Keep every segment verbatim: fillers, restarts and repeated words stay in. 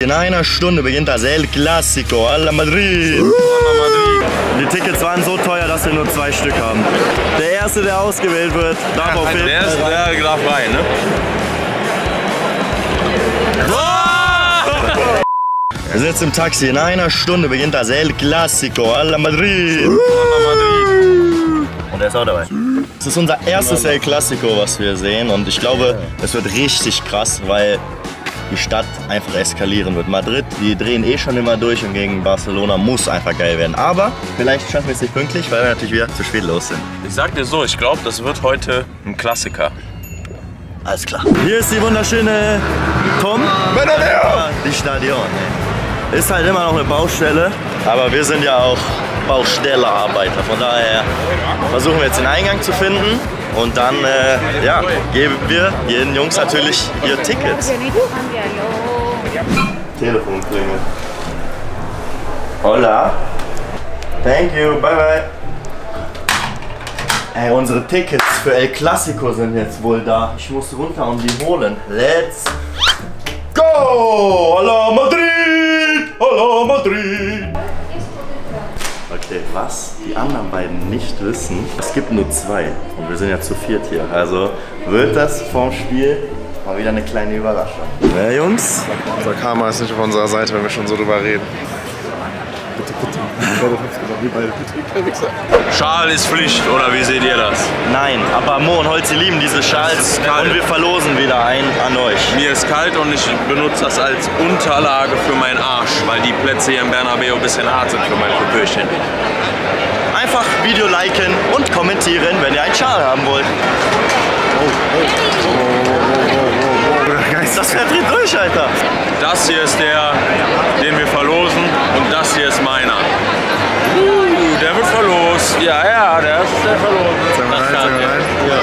In einer Stunde beginnt das El Clásico, a la Madrid. Uh. Die Tickets waren so teuer, dass wir nur zwei Stück haben. Der Erste, der ausgewählt wird, darf ja, auf jeden Fall. Der Erste, der darf rein, ne? Wir sind jetzt im Taxi. In einer Stunde beginnt das El Clásico, a la Madrid. Uh. Und er ist auch dabei. Das ist unser erstes El Clásico, was wir sehen. Und ich glaube, es wird richtig krass, weil die Stadt einfach eskalieren wird. Madrid, die drehen eh schon immer durch und gegen Barcelona muss einfach geil werden. Aber vielleicht schaffen wir es nicht pünktlich, weil wir natürlich wieder zu spät los sind. Ich sag dir so, ich glaube, das wird heute ein Klassiker. Alles klar. Hier ist die wunderschöne Tom. Bernabéu. Die Stadion. Ist halt immer noch eine Baustelle, aber wir sind ja auch Baustellearbeiter. Von daher versuchen wir jetzt den Eingang zu finden. Und dann äh, ja, geben wir jeden Jungs natürlich ihr Tickets. Telefon klingelt. Hola. Thank you. Bye bye. Ey, unsere Tickets für El Clásico sind jetzt wohl da. Ich muss runter und die holen. Let's go! Hola Madrid! Hola Madrid! Okay, was die anderen beiden nicht wissen, es gibt nur zwei und wir sind ja zu viert hier. Also wird das vorm Spiel mal wieder eine kleine Überraschung. Ja, Jungs? Unser Karma ist nicht auf unserer Seite, wenn wir schon so drüber reden. Bitte, bitte. Schal ist Pflicht, oder wie seht ihr das? Nein, aber Mo und Holzi lieben diese Schals und wir verlosen wieder einen an euch. Mir ist kalt und ich benutze das als Unterlage für meinen Arsch, weil die Plätze hier im Bernabéu ein bisschen hart sind für mein Popöchen. Einfach Video liken und kommentieren, wenn ihr einen Schal haben wollt. Oh, oh, oh, oh, oh, oh. Das fährt drin durch, Alter. Das hier ist der, den wir verlosen und das hier ist meiner. Uh, der wird verlost. Ja, ja, der ist der verlost. Sag mal rein, sag mal rein. Ja.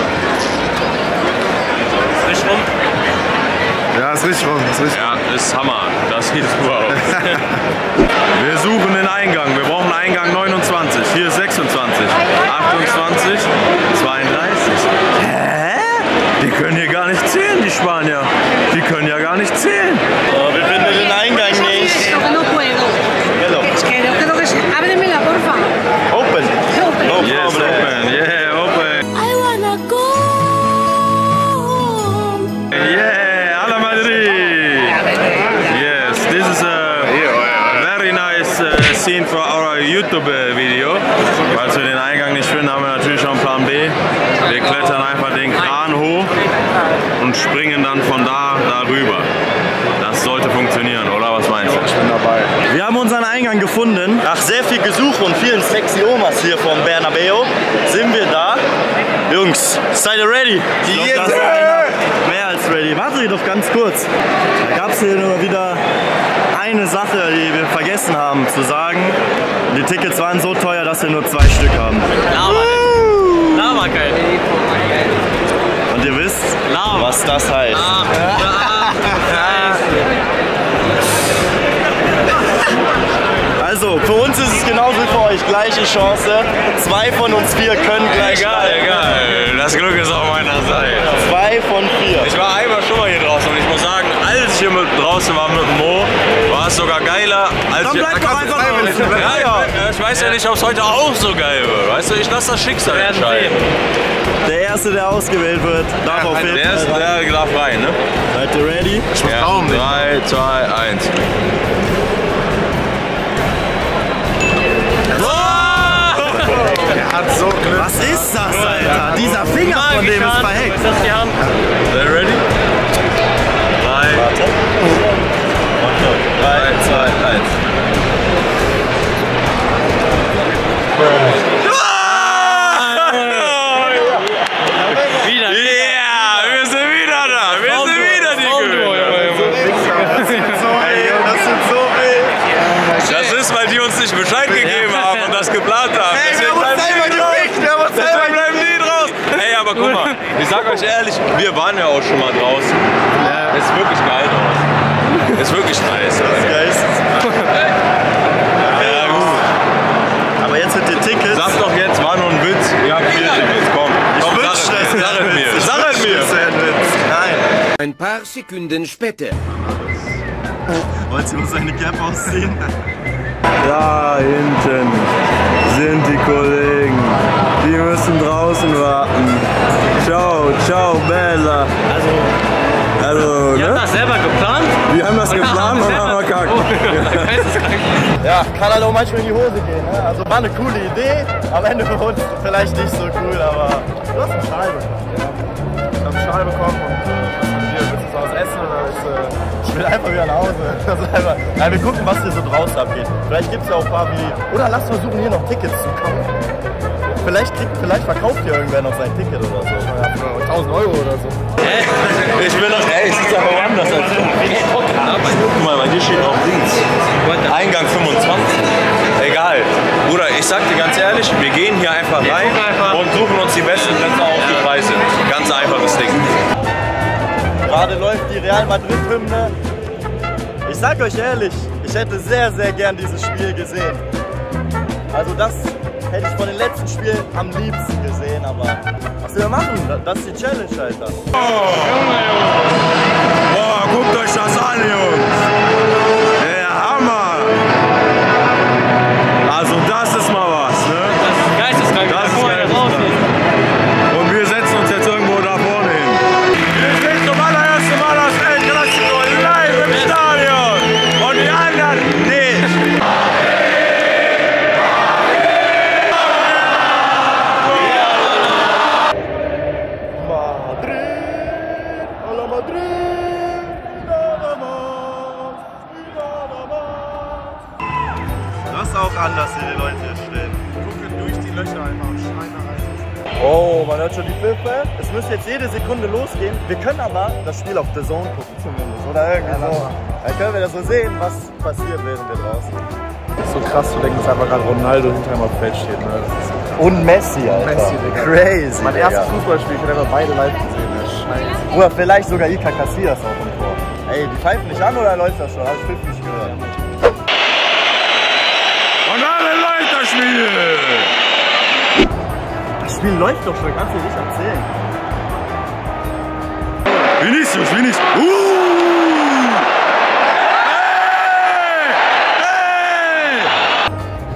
Ist richtig rum? Ja, ist richtig rum. Ist richtig ja, ist Hammer. Das sieht super aus. Wir suchen den Eingang. Wir brauchen Eingang neunundzwanzig. Hier ist sechsundzwanzig. achtundzwanzig. zweiunddreißig. Hä? Die können hier gar nicht zählen, die Spanier. Die können ja gar nicht zählen. Oh, wir finden den Eingang nicht. Hello. Open. No problem. Yes, open. Yeah, open. I wanna go home. Yeah, a la Madrid. Yes, this is a very nice uh, scene for our YouTube video. Falls wir den Eingang nicht finden, haben wir natürlich schon Plan B. Wir klettern einfach den Kran hoch und springen dann von da darüber. Das sollte funktionieren, oder? Was meinst du? Ich bin dabei. Wir haben unseren Eingang gefunden. Nach sehr viel Gesuch und vielen sexy Omas hier vom Bernabéu sind wir da. Jungs, seid ihr ready? Ich glaub, das ist mehr als ready. Warte doch ganz kurz. Da gab es hier nur wieder eine Sache, die wir vergessen haben zu sagen. Die Tickets waren so teuer, dass wir nur zwei Stück haben. Lava. Lava, geil. Und ihr wisst, Lava. was das heißt. Ah. Also, für uns ist es genauso wie für euch, gleiche Chance. Zwei von uns vier können gleich. Egal, egal. Das Glück ist auf meiner Seite. Zwei von vier. Ich war einmal schon mal hier draußen und ich muss sagen, als ich hier mit draußen war mit Mo, war es sogar geiler als Dann ich. bleib doch einfach draußen. Ja, ja. Ich weiß ja nicht, ob es heute auch so geil wird. Weißt du, ich lasse das Schicksal entscheiden. Der Erste, der ausgewählt wird, darf auf jeden Der Fall ist, der darf rein, ne? Seid ihr ready? Ich muss Ja, Daumen nicht. drei, zwei, eins. Er hat so Glück. Was ist das, Alter? Dieser Finger von dem ist verheckt. Das ist die Hand. Are you ready? Drei, Warte. drei, zwei, eins. Wieder. Ja, wir sind wieder da. Wir sind wieder die König. Das sind so wild. Das ist, weil die uns nicht Bescheid gegeben haben und das geplant haben. Ey, wir Deswegen haben uns bleiben selber die draus. gefickt. Wir haben uns Deswegen selber bleiben die draus. Ey, aber guck mal, ich sag euch ehrlich, wir waren ja auch schon mal draußen. Es ist wirklich geil draußen. Es ist wirklich nice. Geist. Ja, gut. Aber jetzt mit den Tickets. Sag doch jetzt, war nur ein Witz. Ihr habt vier Tickets, komm. Komm, sag es mir. Sag es mir. Sag es mir. Nein. Ein paar Sekunden später. Wollt ihr uns seine Cap ausziehen? Da hinten sind die Kollegen. Die müssen draußen warten. Ciao, ciao, Bella. Also, Also, ihr habt ne? das selber geplant? Wir haben das geplant und haben verkackt. Ja, kann halt auch manchmal in die Hose gehen. Ne? Also war eine coole Idee, am Ende für uns vielleicht nicht so cool, aber du hast eine Scheibe. Ich habe einen Schal bekommen und was von dir? Willst du zu Hause essen oder ist, äh Ich will einfach wieder nach Hause. Das ist einfach, ja, wir gucken, was hier so draußen abgeht. Vielleicht gibt es ja auch ein paar wie. Oder lass versuchen, hier noch Tickets zu kaufen. Vielleicht, kriegt, vielleicht verkauft hier irgendwer noch sein Ticket oder so. ja, für tausend Euro oder so? Ich will doch, ey, es sieht aber anders als du. Guck mal, bei dir steht auch links. Eingang fünfundzwanzig. Egal. Bruder, ich sag dir ganz ehrlich, wir gehen hier einfach rein und suchen uns die besten Plätze auf die Preise. Ganz einfaches Ding. Gerade läuft die Real Madrid-Hymne. Ich sag euch ehrlich, ich hätte sehr, sehr gern dieses Spiel gesehen. Also das hätte ich von den letzten Spielen am liebsten gesehen, aber was wir machen, das ist die Challenge, Alter. Boah, guckt euch das an, Jungs. Der Hammer. Also das ist mal was, ne? Das ist geisteskrank. Das ist Guck mal, geisteskrank. rausgeht. Und wir setzen uns jetzt irgendwo da vorne hin. Wir sind zum allerersten Mal das El Clasico live im Stadion. Und die anderen nicht. Madrid, a la Madrid, nada más, nada más. Das ist auch anders, wie die Leute hier stehen. Gucken durch die Löcher einfach und schreien da rein. Oh, man hört schon die Pfiffe. Es müsste jetzt jede Sekunde losgehen. Wir können aber das Spiel auf The Zone gucken zumindest. Oder irgendwie Ja, so. Dann können wir das so sehen, was passiert, während wir draußen. Das ist so krass zu denken, dass einfach gerade Ronaldo hinter ihm auf dem Feld steht. Ne? Das ist Und Messi, Alter. Messi, Digga. Crazy, mein Digga. erstes Fußballspiel, ich habe einfach beide live gesehen. Ne? Scheiße. Oder vielleicht sogar Iker Casillas auch im Tor. Ey, die pfeifen nicht an oder läuft das schon? Hab ich fünf nicht gehört. Und alle läuft das Spiel. Das Spiel läuft doch schon, kannst du dir nicht erzählen. Vinicius, Vinicius. Uh! Hey! Hey!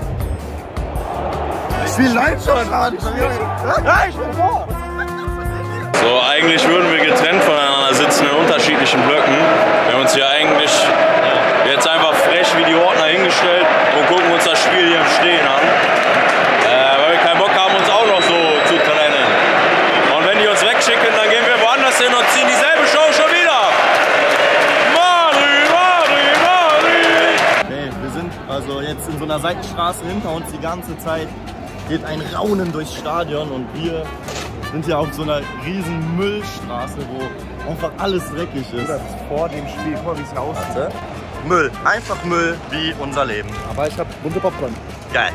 Das Spiel läuft schon, Mann. Ja, ich bin vor. So, eigentlich würden wir getrennt voneinander sitzen in unterschiedlichen Blöcken. Wir haben uns hier eigentlich jetzt einfach frech wie die Ordner hingestellt und gucken uns das Spiel hier im Stehen an. Äh, weil wir keinen Bock haben, uns auch noch so zu trennen. Und wenn die uns wegschicken, dann gehen wir woanders hin und ziehen dieselbe Show schon wieder. Madrid, Madrid, Madrid! Okay, wir sind also jetzt in so einer Seitenstraße hinter uns die ganze Zeit. Geht ein Raunen durchs Stadion und wir sind hier auf so einer riesen Müllstraße, wo einfach alles dreckig ist. Das ist vor dem Spiel, guck mal, wie es hier aussieht. Müll, einfach Müll wie unser Leben. Aber ich habe bunte Popcorn. Geil.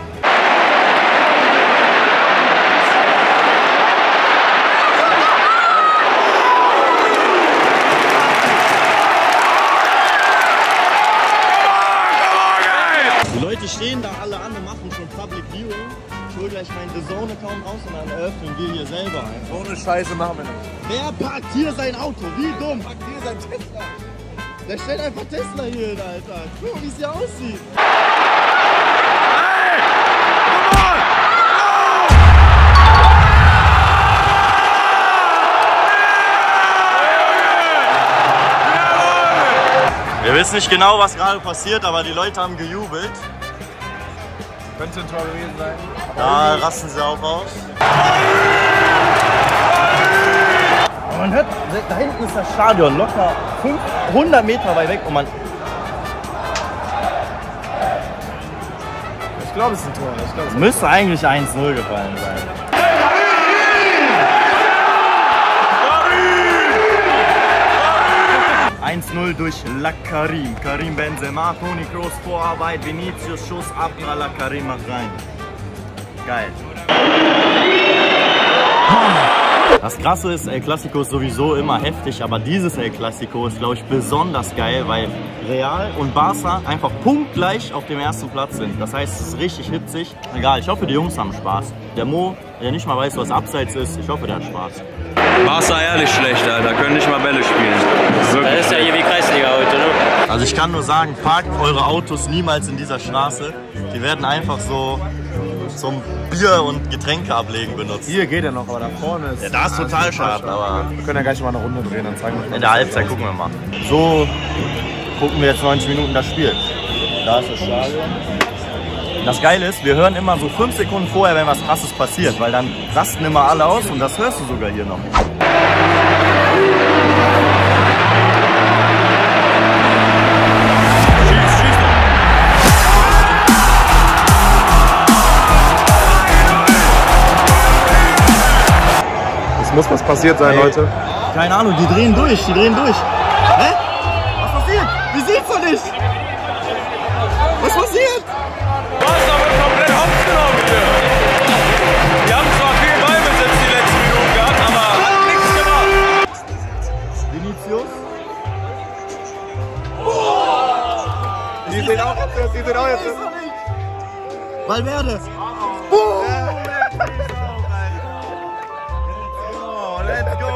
Die Leute stehen da alle an und machen schon Public Viewing. Ich hole gleich meinen The Zone-Account raus und dann eröffnen wir hier selber ein. So eine Scheiße machen wir nicht. Wer parkt hier sein Auto? Wie dumm? Packt hier sein Tesla. Der stellt einfach Tesla hier hin, Alter. Guck mal, wie es hier aussieht. Wir wissen nicht genau, was gerade passiert, aber die Leute haben gejubelt. Könnte ein Tor gewesen sein. Da rasten sie auch aus. Aber man hört, da hinten ist das Stadion locker hundert Meter weit weg und man... Ich glaube, es ist ein Tor. Ich glaube, es Es müsste eigentlich eins null gefallen sein. eins null durch La Karim. Karim Benzema, Toni Kroos Vorarbeit, Vinicius Schuss ab, La Karim macht rein. Geil. Das Krasse ist, El Clasico ist sowieso immer heftig, aber dieses El Clasico ist, glaube ich, besonders geil, weil Real und Barca einfach punktgleich auf dem ersten Platz sind. Das heißt, es ist richtig hitzig. Egal, ich hoffe, die Jungs haben Spaß. Der Mo der nicht mal weiß, was Abseits ist, ich hoffe, der hat Spaß. Barca ehrlich schlecht, Alter. Können nicht mal Bälle spielen. Das ist ja hier wie Kreisliga heute, ne? Also ich kann nur sagen, parkt eure Autos niemals in dieser Straße. Die werden einfach so zum Bier- und Getränke ablegen benutzt. Hier geht er noch, aber da vorne ist... Ja, da ist total schade, aber... Wir können ja gleich mal eine Runde drehen, dann zeigen wir euch. In der Halbzeit gucken wir mal. So gucken wir jetzt neunzig Minuten das Spiel. Da ist das Stadion. Das Geile ist, wir hören immer so fünf Sekunden vorher, wenn was Krasses passiert, weil dann rasten immer alle aus und das hörst du sogar hier noch. Es muss was passiert sein, Ey, Leute. Keine Ahnung, die drehen durch, die drehen durch. Hä? Was passiert? Wie sieht's doch nicht? Was passiert? Barca wird komplett aufgenommen hier. Die haben zwar viel Ballbesitz die letzten Minuten gehabt, aber hat nichts gemacht. Vinicius? Die sehen auch jetzt, die sehen auch jetzt. Valverde! Let's go!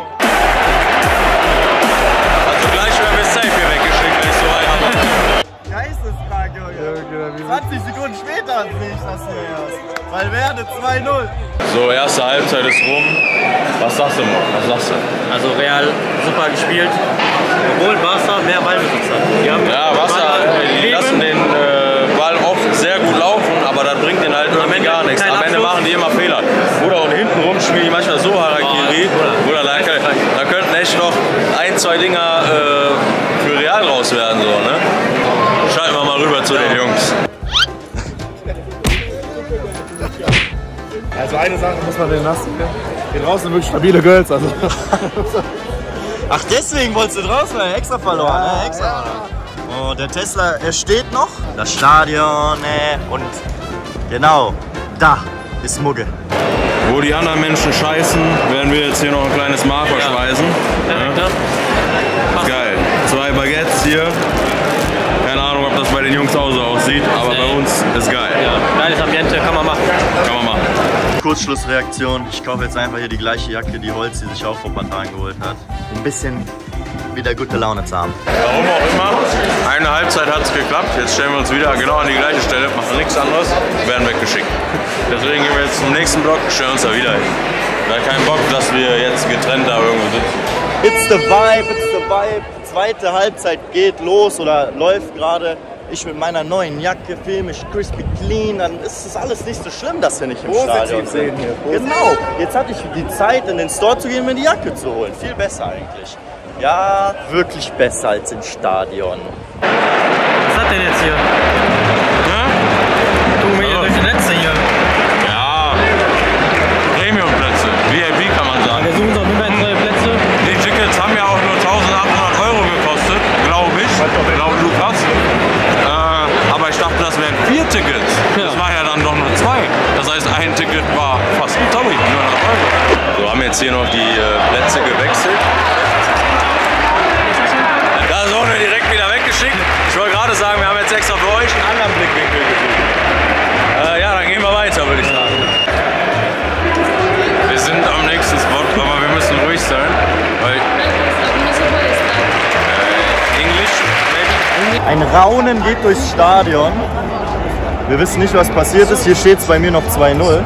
Also gleich werden wir safe hier weggeschickt, wenn ich so weit habe. Geisteskrank, Junge! zwanzig Sekunden später sehe ich das hier erst. Valverde zwei null. So, erste Halbzeit ist rum. Was sagst du, Mann? Was sagst du? Also Real super gespielt, obwohl Barca mehr Ballbesitz hat. Die haben Ja, Barca, die lassen den äh, Ball oft sehr gut laufen, aber das bringt den halt irgendwie Ende gar nichts. kein Am Ende Abschluss. machen die immer Fehler. Oder und hinten rum spielen die manchmal so Harakiri. Oder da, da könnten echt noch ein, zwei Dinger äh, für Real raus werden. So, ne? Schalten wir mal rüber zu den Jungs. Also eine Sache muss man den lassen. Hier draußen sind wirklich stabile Girls. Also. Ach, deswegen wolltest du draußen, weil er extra verloren. Ja, ne? Extra. Oh, der Tesla, er steht noch. Das Stadion, ne? Und genau, da ist Mugge. Wo die anderen Menschen scheißen, werden wir jetzt hier noch ein kleines Mahl verspeisen. Perfekt, Ja. ne? Geil. Zwei Baguettes hier. Keine Ahnung, ob das bei den Jungs auch so aussieht, aber bei uns ist geil. Ja, geiles Ambiente, kann man machen. Kann man machen. Kurzschlussreaktion. Ich kaufe jetzt einfach hier die gleiche Jacke, die Holz, die sich auch vor ein paar Tagen geholt hat. Um ein bisschen wieder gute Laune zu haben. Warum auch immer. Eine Halbzeit hat es geklappt. Jetzt stellen wir uns wieder genau an die gleiche Stelle, machen nichts anderes, werden weggeschickt. Deswegen gehen wir jetzt zum nächsten Block und stellen uns da wieder hin. Da hat keinen Bock, dass wir jetzt getrennt da irgendwo sitzen. It's the vibe, it's the vibe. Zweite Halbzeit geht los oder läuft gerade. Ich mit meiner neuen Jacke, filmisch, crispy clean, dann ist das alles nicht so schlimm, dass wir nicht im Stadion sind. Genau, jetzt hatte ich die Zeit, in den Store zu gehen und mir die Jacke zu holen. Viel besser eigentlich. Ja, wirklich besser als im Stadion. Was hat denn jetzt hier? Ja? Gucken wir hier durch die Netze hier. Ja. Premium-Plätze. V I P kann man sagen. Wir suchen doch nur neue Plätze. Die Tickets haben ja auch nur eintausendachthundert Euro gekostet, glaube ich, laut Lukas. Äh, aber ich dachte, das wären vier Tickets. Ja. Das war ja dann doch nur zwei. Das heißt, ein Ticket war fast, sorry, neunhundert Euro. So, haben jetzt hier noch die äh, Plätze gewechselt. Da ist auch nur direkt wieder weggeschickt. Ich wollte gerade sagen, wir haben jetzt extra für euch einen anderen Blickwinkel gesucht. Äh, ja, dann gehen wir weiter, würde ich sagen. Wir sind am nächsten Spot, aber wir müssen ruhig sein, weil Englisch, maybe? Ein Raunen geht durchs Stadion. Wir wissen nicht, was passiert ist. Hier steht es bei mir noch zwei null.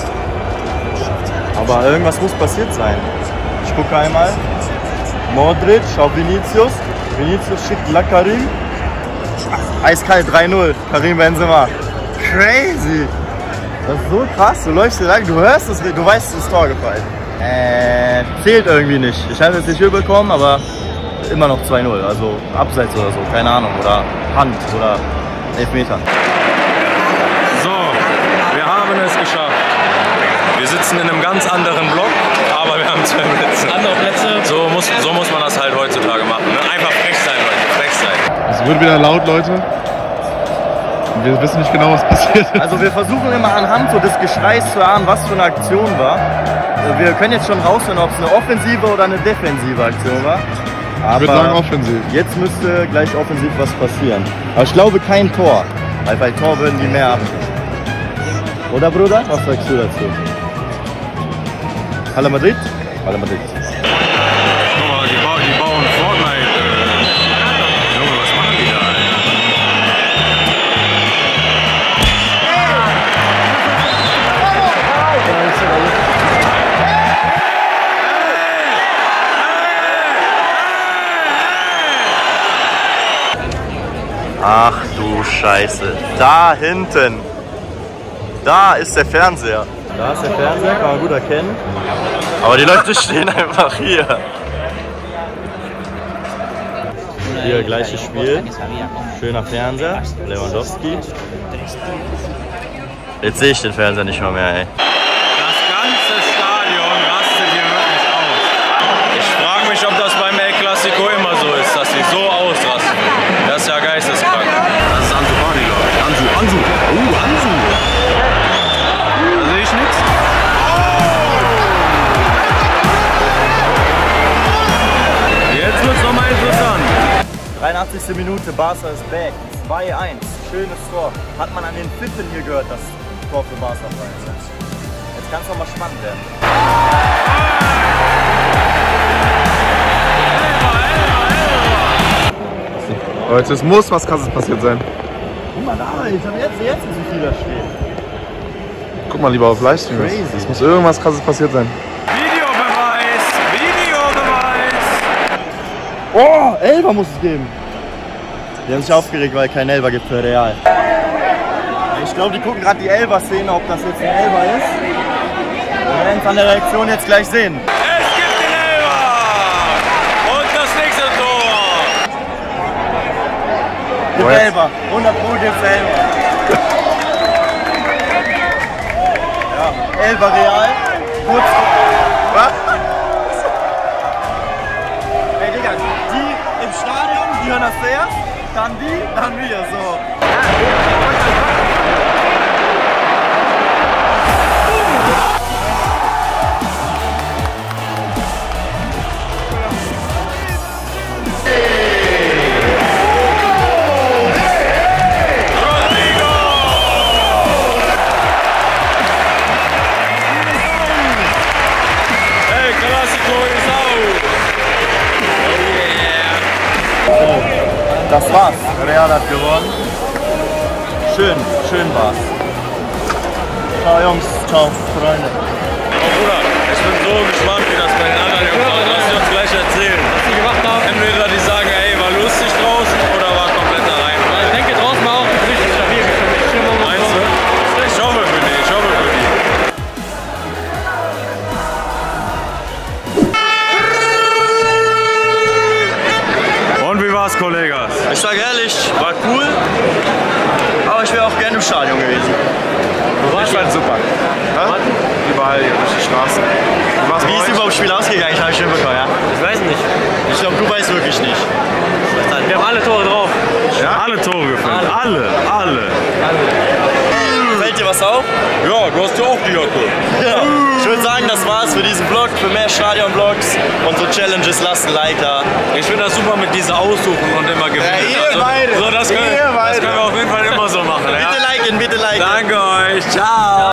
Aber irgendwas muss passiert sein. Ich gucke einmal. Modric auf Vinicius. Vinicius schickt La Karim. Eiskalt drei null. Karim Benzema. Crazy. Das ist so krass. Du läufst hier lang, du hörst es, du weißt, es ist Tor gefallen. Äh, zählt irgendwie nicht. Ich habe es nicht überbekommen, aber immer noch zwei null. Also Abseits oder so, keine Ahnung. Oder Hand oder Elfmeter. So, wir haben es geschafft. Wir sitzen in einem ganz anderen Block, aber wir haben zwei Plätze. Andere Plätze. So muss, so muss man das halt heutzutage machen. Ne? Einfach frech sein, Leute. Frech sein. Es wird wieder laut, Leute. Wir wissen nicht genau, was passiert ist. Also wir versuchen immer anhand so des Geschreis zu erahnen, was für eine Aktion war. Wir können jetzt schon raushören, ob es eine offensive oder eine defensive Aktion war. Aber Ich würde sagen offensiv. jetzt müsste gleich offensiv was passieren. Aber ich glaube kein Tor, weil bei Tor würden die mehr abgeben. Oder Bruder? Was sagst du dazu? Hala Madrid? Hala Madrid. Guck mal, die bauen, die bauen Fortnite. Äh. Junge, was machen die da, Ach du Scheiße. Da hinten. Da ist der Fernseher. Da ist der Fernseher, kann man gut erkennen. Aber die Leute stehen einfach hier. Hier, gleiches Spiel. Schöner Fernseher. Lewandowski. Jetzt sehe ich den Fernseher nicht mal mehr, ey. Das ganze Stadion rastet hier wirklich aus. Ich frage mich, ob das beim El Clasico immer so ist, dass sie so ausrasten. Das ist ja geisteskrank. Das ist Ansu Fati, glaube ich. Ansu, Ansu. Oh, Ansu. Da sehe ich nichts. Jetzt wird es nochmal interessant. dreiundachtzigste Minute, Barca ist back. zwei eins. Schönes Tor. Hat man an den Pfiffen hier gehört, das Tor für Barca fallen. Jetzt kann es nochmal spannend werden. Aber jetzt muss was Krasses passiert sein. Guck mal da, ich habe jetzt, jetzt wie viel da steht. Guck mal lieber auf Livestream. Crazy. Es muss irgendwas Krasses passiert sein. Videobeweis! Videobeweis! Oh, Elfer muss es geben. Die haben sich aufgeregt, weil kein Elfer gibt für Real. Ich glaube, die gucken gerade die Elfer-Szene, ob das jetzt ein Elfer ist. Wir werden es an der Reaktion jetzt gleich sehen. Es gibt den Elfer! Und das nächste Tor! Gibt Elfer. hundert Pro gibt's Elfer. Ja, Elfer Real. Kurz. Was? Ey, Digga, die im Stadion, die hören das zuerst, dann die, dann wir, so. Das war's. Real hat gewonnen. Schön, schön war's. Ciao Jungs, ciao Freunde. Oh Bruder, ich bin so gespannt, wie das bei den anderen Jungs aussieht. Lass sie uns gleich erzählen, was die gemacht haben. Entweder die sagen, ey, war lustig draußen oder war komplett allein. Ich denke, draußen war auch richtig stabil. Meinst du? Ich hoffe für die, ich hoffe für die. Und wie war's, Kollegas? Ich sag ehrlich, war cool, aber ich wäre auch gerne im Stadion gewesen. Ich fand's super. Ja? Überall hier durch die Straßen. Wie ist überhaupt das Spiel ausgegangen? Ich habe schon bekommen, ja? Ich weiß nicht. Ich glaube, du weißt wirklich nicht. Wir haben alle Tore drauf. Ja? Alle Tore gefällt. Alle, alle. Fällt dir was auf? Ja, du hast ja auch die Jacke. Ja. Ich würde sagen, das war's für diesen Vlog. Für mehr Stadion-Vlogs und so Challenges, lasst ein Like da. Ich finde das super mit dieser Aussuchen und immer gewinnen. Ja, ihr beide. So, das, können, Ihr das beide. können wir auf jeden Fall immer so machen. Ja? Bitte liken, bitte liken. Danke euch. Ciao.